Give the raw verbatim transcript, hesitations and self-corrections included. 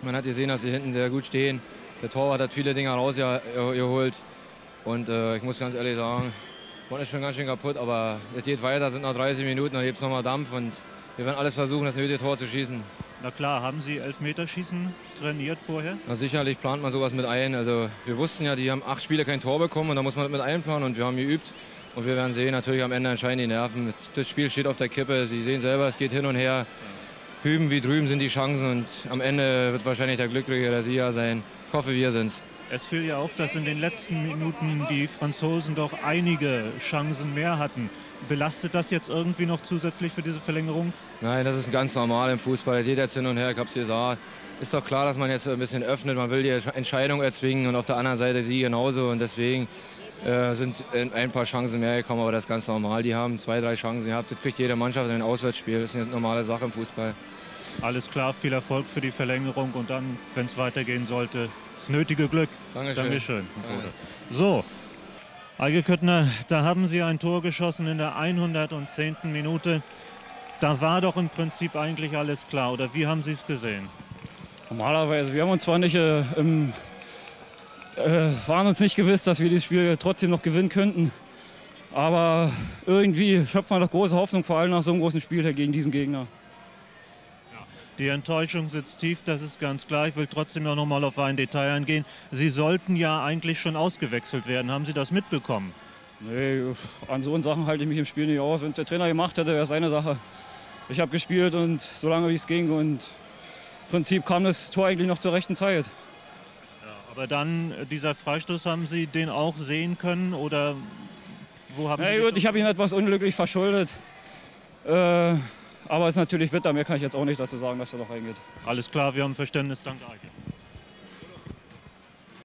Man hat gesehen, dass sie hinten sehr gut stehen. Der Torwart hat viele Dinge rausgeholt. Und äh, ich muss ganz ehrlich sagen, man ist schon ganz schön kaputt, aber es geht weiter, sind noch dreißig Minuten, dann gibt es nochmal Dampf und wir werden alles versuchen, das nötige Tor zu schießen. Na klar, haben Sie Elfmeterschießen trainiert vorher? Na sicherlich plant man sowas mit ein. Also wir wussten ja, die haben acht Spiele kein Tor bekommen und da muss man das mit einplanen und wir haben geübt. Und wir werden sehen, natürlich am Ende entscheiden die Nerven. Das Spiel steht auf der Kippe, Sie sehen selber, es geht hin und her. Hüben wie drüben sind die Chancen und am Ende wird wahrscheinlich der Glückliche der Sieger sein. Ich hoffe, wir sind's. Es fiel ja auf, dass in den letzten Minuten die Franzosen doch einige Chancen mehr hatten. Belastet das jetzt irgendwie noch zusätzlich für diese Verlängerung? Nein, das ist ganz normal im Fußball. Das geht jetzt hin und her, ich hab's gesagt. Ist doch klar, dass man jetzt ein bisschen öffnet. Man will die Entscheidung erzwingen und auf der anderen Seite sie genauso. Und deswegen äh, sind ein paar Chancen mehr gekommen, aber das ist ganz normal. Die haben zwei, drei Chancen gehabt. Das kriegt jede Mannschaft in ein Auswärtsspiel. Das ist eine normale Sache im Fußball. Alles klar, viel Erfolg für die Verlängerung und dann, wenn es weitergehen sollte, das nötige Glück. Dankeschön. Dankeschön. Danke. So, Eike Küttner, da haben Sie ein Tor geschossen in der hundertzehnten Minute. Da war doch im Prinzip eigentlich alles klar, oder wie haben Sie es gesehen? Normalerweise, wir haben uns zwar nicht, äh, im, äh, waren uns nicht gewiss, dass wir das Spiel trotzdem noch gewinnen könnten. Aber irgendwie schöpft man doch große Hoffnung, vor allem nach so einem großen Spiel hier gegen diesen Gegner. Die Enttäuschung sitzt tief, das ist ganz klar. Ich will trotzdem noch mal auf ein Detail eingehen. Sie sollten ja eigentlich schon ausgewechselt werden. Haben Sie das mitbekommen? Nee, an so Sachen halte ich mich im Spiel nicht auf. Wenn es der Trainer gemacht hätte, wäre es seine Sache. Ich habe gespielt und so lange wie es ging und im Prinzip kam das Tor eigentlich noch zur rechten Zeit. Ja, aber dann, dieser Freistoß, haben Sie den auch sehen können oder wo haben Na Sie gut, ich habe ihn etwas unglücklich verschuldet. Äh, aber es ist natürlich bitter, mehr kann ich jetzt auch nicht dazu sagen, dass er noch reingeht. Alles klar, wir haben Verständnis. Danke, Eike.